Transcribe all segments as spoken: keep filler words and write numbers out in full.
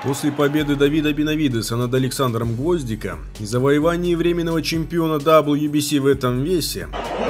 После победы Давида Бенавидеса над Александром Гвоздиком и завоевания временного чемпиона дабл ю би си в этом весе,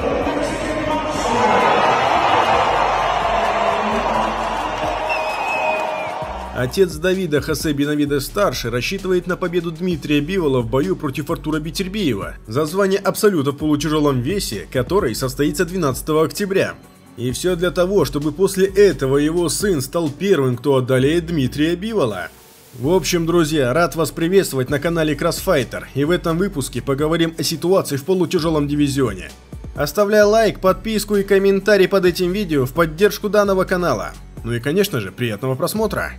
отец Давида, Хосе Бенавидес-старший, рассчитывает на победу Дмитрия Бивола в бою против Артура Бетербиева за звание абсолюта в полутяжелом весе, который состоится двенадцатого октября. И все для того, чтобы после этого его сын стал первым, кто одолеет Дмитрия Бивола. В общем, друзья, рад вас приветствовать на канале Crossfighter, и в этом выпуске поговорим о ситуации в полутяжелом дивизионе. Оставляй лайк, подписку и комментарий под этим видео в поддержку данного канала. Ну и конечно же, приятного просмотра.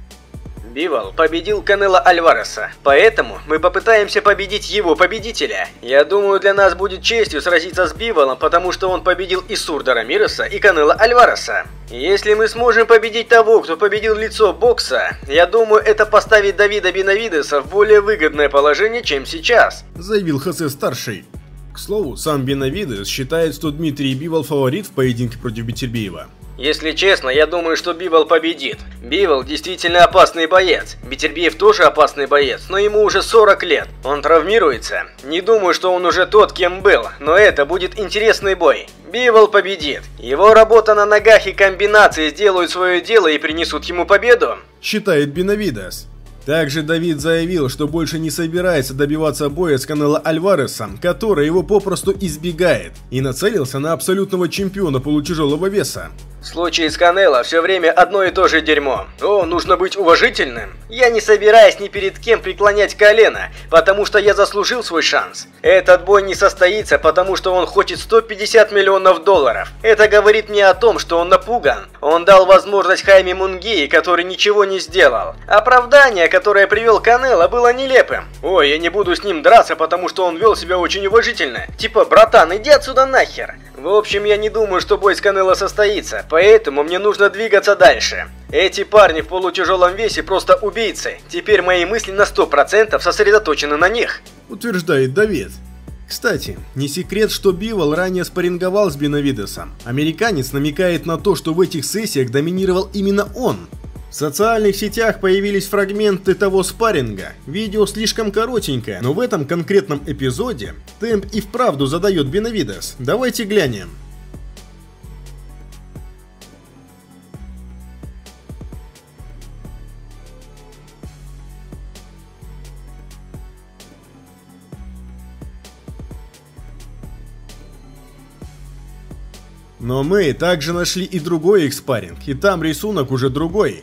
Бивол победил Канело Альвареса, поэтому мы попытаемся победить его победителя. Я думаю, для нас будет честью сразиться с Биволом, потому что он победил и Сурда Рамиреса, и Канело Альвареса. Если мы сможем победить того, кто победил лицо бокса, я думаю, это поставит Давида Бенавидеса в более выгодное положение, чем сейчас, заявил Хосе-старший. К слову, сам Бенавидес считает, что Дмитрий Бивол фаворит в поединке против Бетербиева. Если честно, я думаю, что Бивол победит. Бивол действительно опасный боец. Бетербиев тоже опасный боец, но ему уже сорок лет. Он травмируется. Не думаю, что он уже тот, кем был, но это будет интересный бой. Бивол победит. Его работа на ногах и комбинации сделают свое дело и принесут ему победу, считает Бенавидес. Также Давид заявил, что больше не собирается добиваться боя с Канело Альваресом, который его попросту избегает, и нацелился на абсолютного чемпиона полутяжелого веса. В случае с Канело все время одно и то же дерьмо. О, нужно быть уважительным. Я не собираюсь ни перед кем преклонять колено, потому что я заслужил свой шанс. Этот бой не состоится, потому что он хочет сто пятьдесят миллионов долларов. Это говорит мне о том, что он напуган. Он дал возможность Хайме Мунгии, который ничего не сделал. Оправдание, которое привел Канело, было нелепым. Ой, я не буду с ним драться, потому что он вел себя очень уважительно. Типа, братан, иди отсюда нахер. В общем, я не думаю, что бой с Канело состоится, поэтому мне нужно двигаться дальше. Эти парни в полутяжелом весе просто убийцы. Теперь мои мысли на сто процентов сосредоточены на них, утверждает Давид. Кстати, не секрет, что Бивол ранее спарринговал с Бенавидесом. Американец намекает на то, что в этих сессиях доминировал именно он. В социальных сетях появились фрагменты того спарринга. Видео слишком коротенькое, но в этом конкретном эпизоде темп и вправду задает Бенавидес. Давайте глянем. Но мы также нашли и другой их спарринг, и там рисунок уже другой.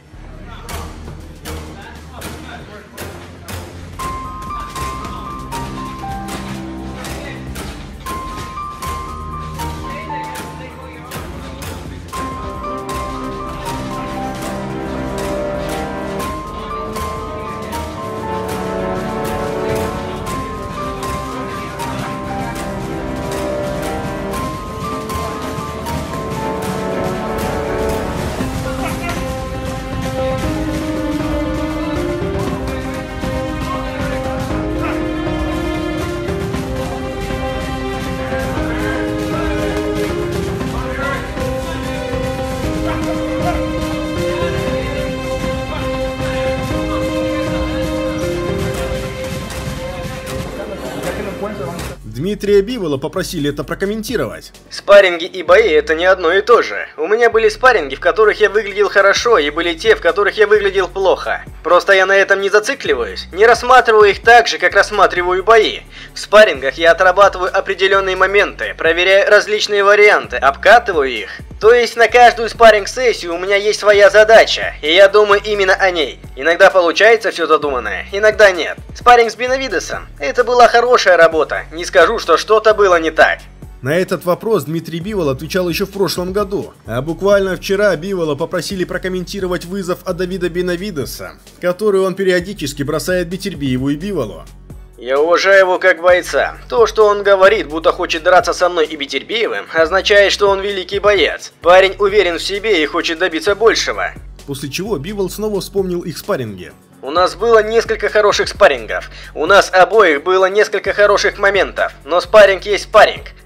Дмитрия Бивола попросили это прокомментировать. Спарринги и бои — это не одно и то же. У меня были спарринги, в которых я выглядел хорошо, и были те, в которых я выглядел плохо. Просто я на этом не зацикливаюсь, не рассматриваю их так же, как рассматриваю бои. В спаррингах я отрабатываю определенные моменты, проверяю различные варианты, обкатываю их. То есть на каждую спарринг-сессию у меня есть своя задача, и я думаю именно о ней. Иногда получается все задуманное, иногда нет. Спарринг с Бенавидесом — это была хорошая работа, не скажу, что что-то было не так. На этот вопрос Дмитрий Бивол отвечал еще в прошлом году, а буквально вчера Бивола попросили прокомментировать вызов от Давида Бенавидеса, который он периодически бросает Бетербиеву и Биволу. Я уважаю его как бойца. То, что он говорит, будто хочет драться со мной и Бетербиевым, означает, что он великий боец. Парень уверен в себе и хочет добиться большего. После чего Бивол снова вспомнил их спарринги. У нас было несколько хороших спаррингов. У нас обоих было несколько хороших моментов. Но спарринг есть спарринг.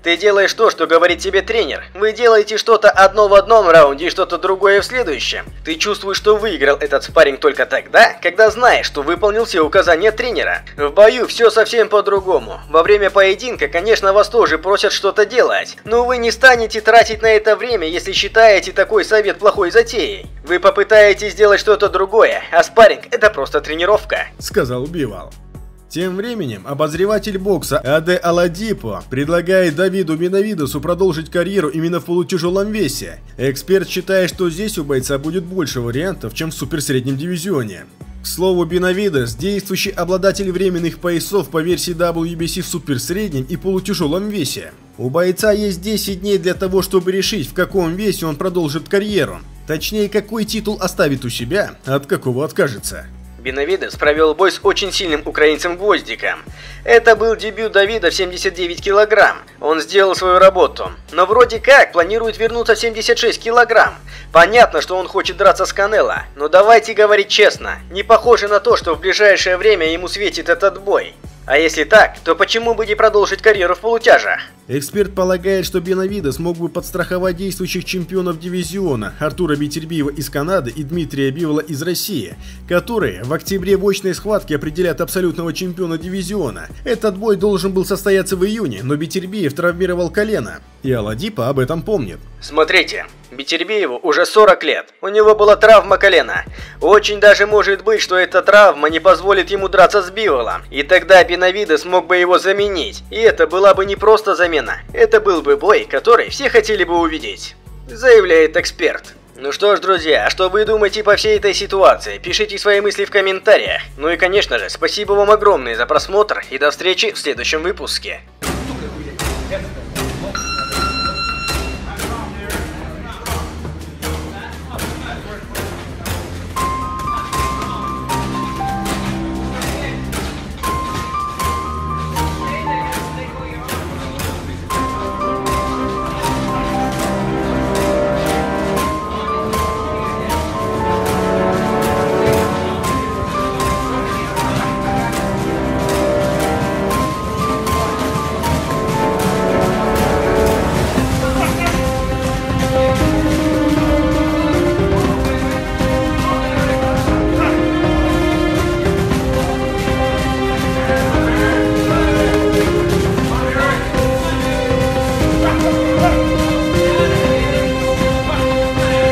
Ты делаешь то, что говорит тебе тренер. Вы делаете что-то одно в одном раунде и что-то другое в следующем. Ты чувствуешь, что выиграл этот спарринг только тогда, когда знаешь, что выполнил все указания тренера. В бою все совсем по-другому. Во время поединка, конечно, вас тоже просят что-то делать. Но вы не станете тратить на это время, если считаете такой совет плохой затеей. Вы попытаетесь сделать что-то другое, а спарринг – это просто тренировка», – сказал Бивол. Тем временем обозреватель бокса Аде Аладипо предлагает Давиду Бенавидесу продолжить карьеру именно в полутяжелом весе. Эксперт считает, что здесь у бойца будет больше вариантов, чем в суперсреднем дивизионе. К слову, Бенавидес – действующий обладатель временных поясов по версии дабл ю би си в суперсреднем и полутяжелом весе. У бойца есть десять дней для того, чтобы решить, в каком весе он продолжит карьеру. Точнее, какой титул оставит у себя, а от какого откажется. Бенавидес провел бой с очень сильным украинцем Гвоздиком. Это был дебют Давида в семьдесят девять килограмм. Он сделал свою работу. Но вроде как планирует вернуться в семьдесят шесть килограмм. Понятно, что он хочет драться с Канело. Но давайте говорить честно. Не похоже на то, что в ближайшее время ему светит этот бой. А если так, то почему бы не продолжить карьеру в полутяжах? Эксперт полагает, что Бенавидес мог бы подстраховать действующих чемпионов дивизиона Артура Бетербиева из Канады и Дмитрия Бивола из России, которые в октябре в очной схватке определят абсолютного чемпиона дивизиона. Этот бой должен был состояться в июне, но Бетербиев травмировал колено, и Аладипо об этом помнит. Смотрите, Бетербиеву уже сорок лет, у него была травма колена. Очень даже может быть, что эта травма не позволит ему драться с Биволом, и тогда Бенавидес мог бы его заменить, и это была бы не просто замена. Это был бы бой, который все хотели бы увидеть, заявляет эксперт. Ну что ж, друзья, а что вы думаете по всей этой ситуации? Пишите свои мысли в комментариях. Ну и конечно же, спасибо вам огромное за просмотр и до встречи в следующем выпуске.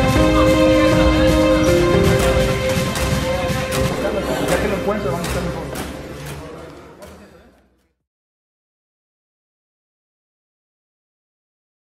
Ya que lo encuentro, van a estar mejor.